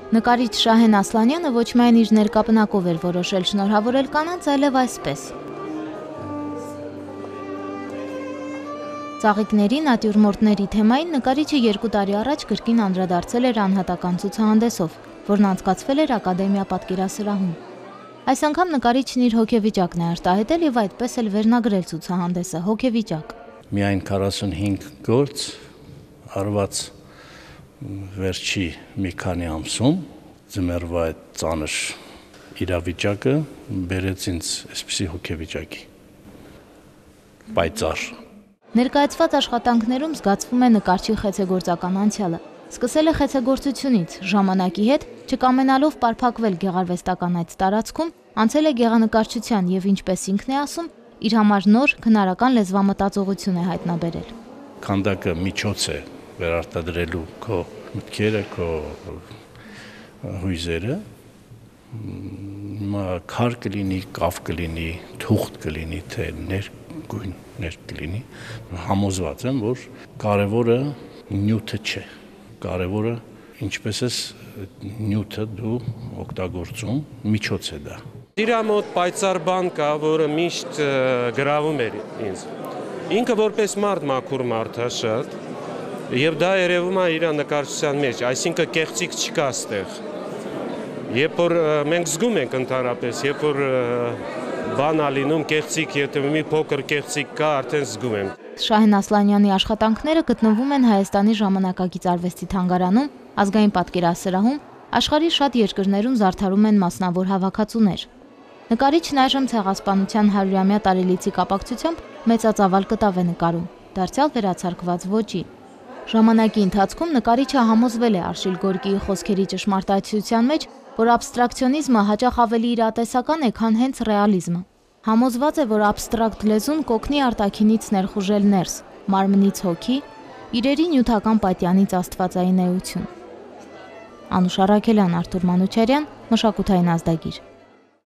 Նկարիչ Շահեն Ասլանյանը ոչ միայն իր ներկապնակով էր որոշել շնորհավորել կանանց, այլև այսպես։ Ծաղիկների, նատյուրմորտների թեմային նկարիչը 2 տարի առաջ կրկին անդրադարձել էր անհատական ցուցահանդեսով, որն անցկացվել էր Ակադեմիա պատկերասրահում։ Այս անգամ նկարիչն իր հոգեվիճակն է արտահայտել եւ այդպես էլ վերնագրել ցուցահանդեսը հոգեվիճակ։ Միայն 45 գործ արված վերջի մի քանի ամսում ձմեռվա այդ ծանր իրավիճակը բերեց ինձ այսպիսի հոգեվիճակի պայծառ։ Ներկայացված աշխատանքներում զգացվում է նկարչի խեցեգործական անցյալը։ Սկսել է խեցեգործությունից, ժամանակի հետ չկամենալով պարփակվել գեղարվեստական այդ տարածքում, անցել է գեղանկարչության եւ ինչպես ինքն է ասում, իր համար նոր քնարական լեզվամտածողություն է հայտնաբերել։ Քանդակը միջոց է վերարտադրելու քո մտքերը, քո հույզերը, քար կլինի, կավ կլինի, թուղթ կլինի, թե ներգույն կլինի, համոզված եմ, որ կարևորը նյութը չէ, կարևորը ինչպես ես նյութը դու օգտագործում, միջոց է դա։ Իր մոտ պայծառ բան կա, որը միշտ գրավում էր ինձ։ Ինքը որպես մարդ մաքուր մարդ է շատ, եւ դա երևում է իր նկարչության մեջ, այսինքն կեղծիք չկա այստեղ։ Երբ որ մենք զգում ենք ընդհանրապես, երբ որ բան ալինում կեղծիք, եթե մի փոքր կեղծիք կա, արդեն զգում եմ։ Շահեն Ասլանյանի աշխատանքները գտնվում են Հայաստանի ժամանակակից արվեստի թանգարանում, ազգային պատկերասրահում, աշխարհի շատ երկրներում զարդարում են մասնավոր հավաքածուներ։ Նկարիչն այժմ ցեղասպանության 100-ամյա տարելիցի կապակցությամբ մեծածավալ կտավ է նկարում, դարձյալ վերացարկված ոճի։ Ժամանակի ընթացքում նկարիչը համոզվել է Արշիլ Գորկիի խոսքերի ճշմարտացիության մեջ, որ աբստրակցիոնիզմը հաճախ ավելի իրատեսական է, քան հենց ռեալիզմը։ Համոզված է, որ աբստրակտ լեզուն կօգնի արտաքինից ներխուժել ներս, մարմնից հոգի, իրերի նյութական պատյանից աստվածային էություն։ Անուշ Առաքելյան, Արթուր Մանուչարյան, Մշակութային ազդագիր։